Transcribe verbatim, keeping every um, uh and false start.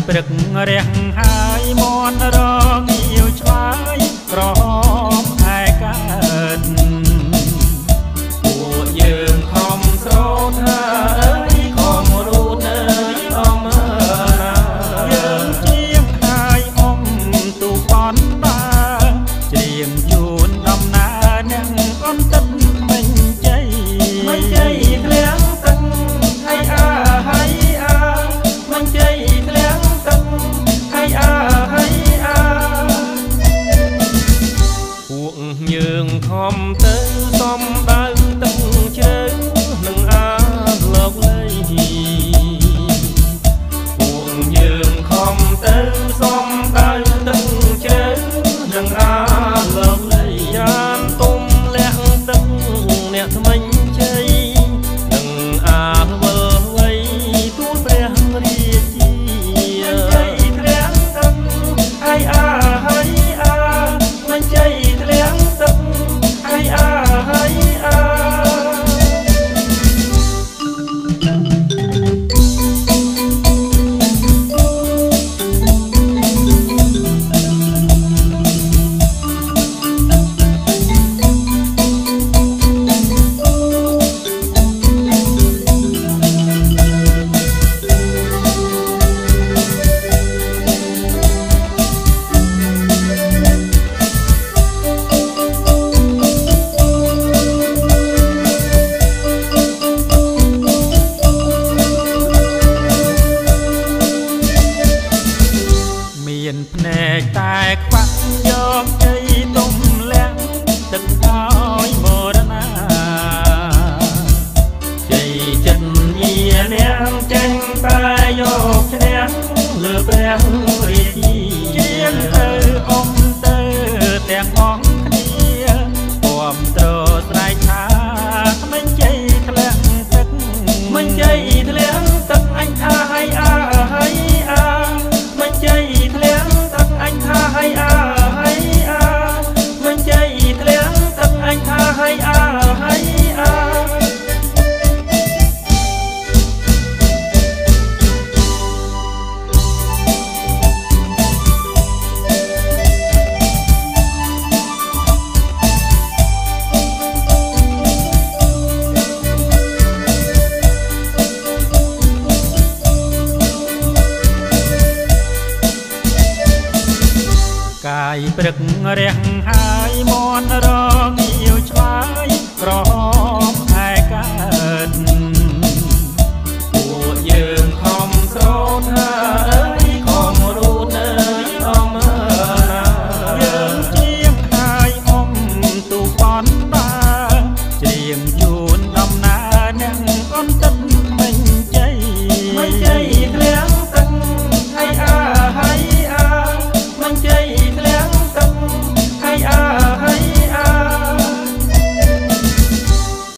ព្រឹករះហើយមន់រងាវឆ្លើយក្រហមឯកើតពួកយើងខំស្រោតហើអើយខំរូតអើយអមណាយើងជាងហើយអមទូបនបាច្រៀងជូនដំណើរអ្នកអន់ទឹកមិនជ័យមិនជ័យធ្លាក់ទឹកហើយអើហើយអើមិនជ័យធ្លាក់ទឹកហើយអើហើយអើពួកយើងខំទៅសំដៅទឹកជ្រៅនឹងអាលោកលីពួកយើងខំទៅសំដៅទឹកជ្រៅនឹងអាលោកលីយ៉ានទុំលាក់ទឹកអ្នកថ្មិញជ័យនឹងអាវល់វ័យទូលព្រះរាជាមិនជ័យធ្លាក់ទឹកហើយអើហើយអើមិនជ័យធ្លាក់ទឹកហើយអើហើយអើមានភ្នែកតែខ្វាក់យកជ័យទុំលាក់ទឹកឲ្យមរណាជ័យចិត្តញានាងចេញតែយកឈ្នះលើព្រះរាជាជាងទៅអមទៅទាំងអស់គ្នាគាំទ្រស្រែកថាមិនជ័យធ្លាក់ទឹកមិនជ័យធ្លាក់ទឹកអញថាឲ្យអើហើយអើមិនជ័យធ្លាក់ទឹកអញថាឲ្យអើហើយអើមិនជ័យធ្លាក់ទឹកអញថាឲ្យអើហើយអើកាយព្រឹករះហើយមន់រងាវឆ្លើយក្រហម